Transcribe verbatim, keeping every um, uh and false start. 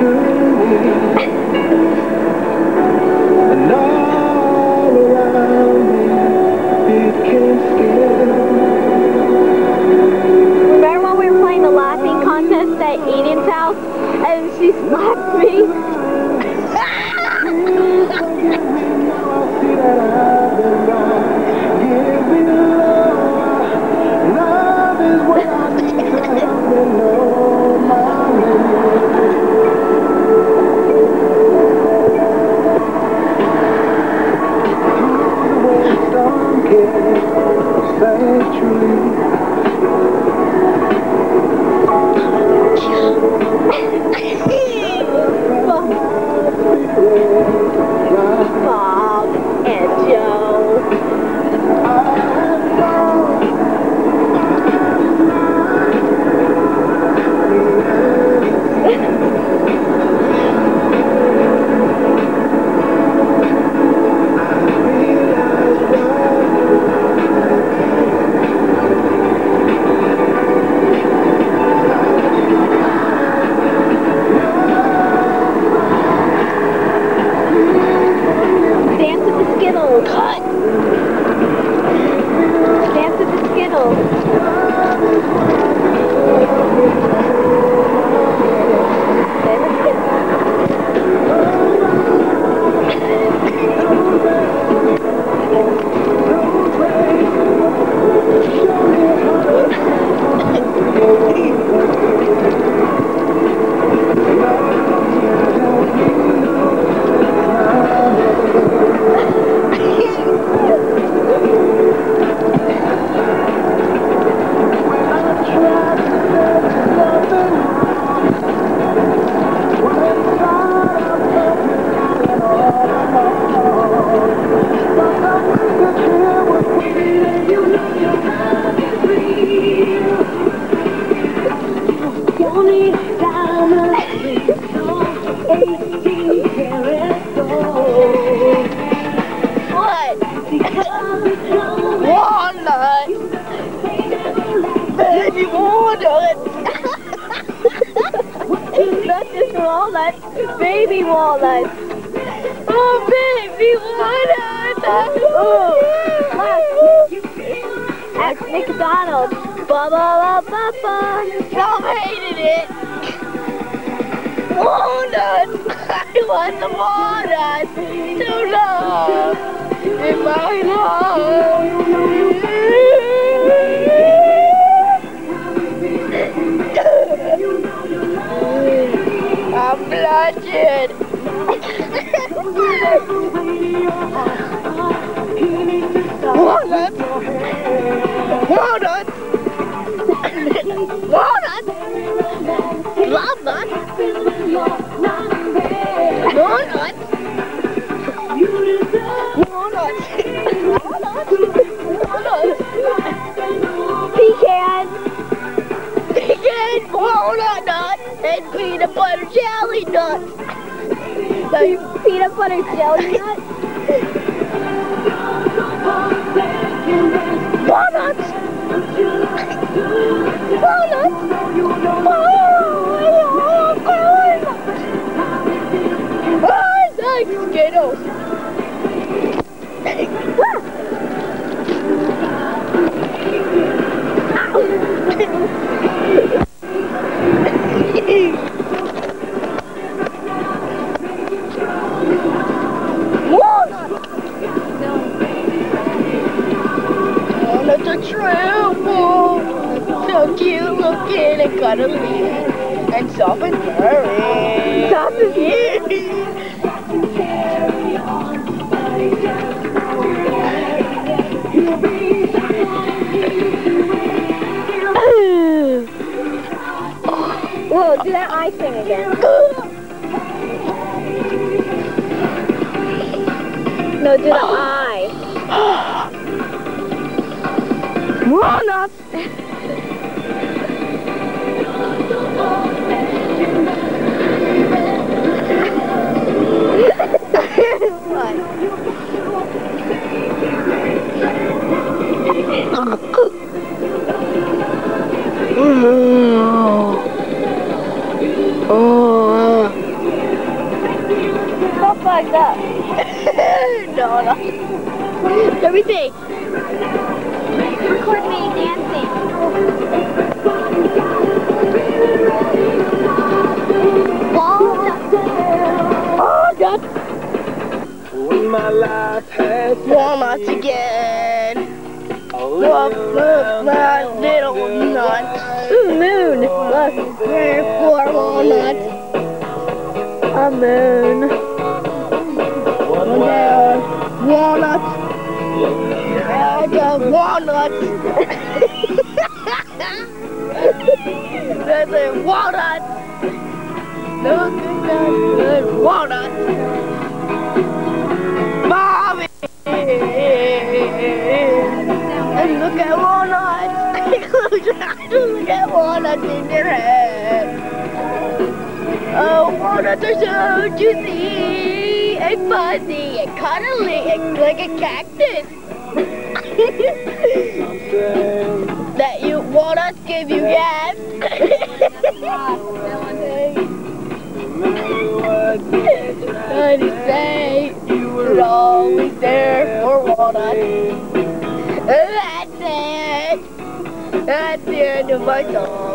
And all around me, it can scare. Remember when we were playing the laughing contest at Eden's house and she slapped me? Bob and Joe. Dance with the Skittles. Cut. Dance with the Skittles. There's a What? Walnut. Baby walnut. Not just walnut, baby walnut. Oh, baby walnut. Oh, at McDonald's. Ba ba ba ba ba. Tom hated it. Walnut. I want the walnut. Too long. In my heart. I'm blushing. Walnut. Walnut. Walnut. Walnut. Walnut. Walnut. Walnut. Pecan. Pecan, walnut nut, and peanut butter jelly nut. Peanut butter jelly nut? Walnuts. Walnuts. Oh, I like Skittles. Walnut's a triple. So cute looking and cuddly. And soft and furry. Soft and furry. Whoa, do that eye thing again. No, do the eye. Walnuts! What? Oh. Oh. fucked up. No, no. Let me see. Record me dancing. Walnuts. Oh, that's When my life has walnuts again. Look, look, look, my little nuts. Ooh, moon. Look, there are four walnuts. A moon. And there are walnuts. And uh, walnuts. There's a walnut. Look at that good walnut. Mommy! And look at walnuts. Look at walnuts in your head. Oh, walnuts are so juicy and fuzzy and cuddly and like a cactus. That you walnuts give you gas. What do you say? You're always there for walnuts. That's it. That's the end of my song.